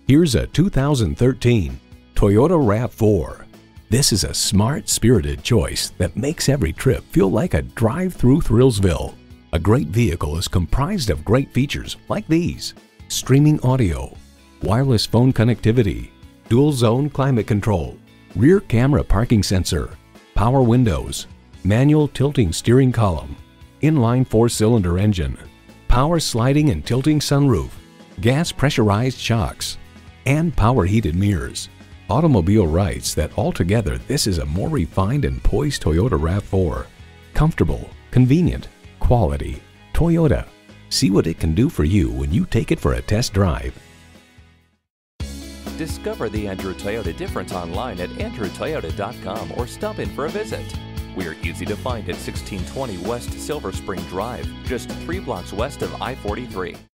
Here's a 2013 Toyota RAV4. This is a smart, spirited choice that makes every trip feel like a drive through Thrillsville. A great vehicle is comprised of great features like these: streaming audio, wireless phone connectivity, dual zone climate control, rear camera parking sensor, power windows, manual tilting steering column, inline 4-cylinder engine, power sliding and tilting sunroof, gas pressurized shocks, and power heated mirrors. Automobile writes that altogether this is a more refined and poised Toyota RAV4. Comfortable, convenient, quality. Toyota. See what it can do for you when you take it for a test drive. Discover the Andrew Toyota difference online at andrewtoyota.com or stop in for a visit. We are easy to find at 1620 West Silver Spring Drive, just 3 blocks west of I-43.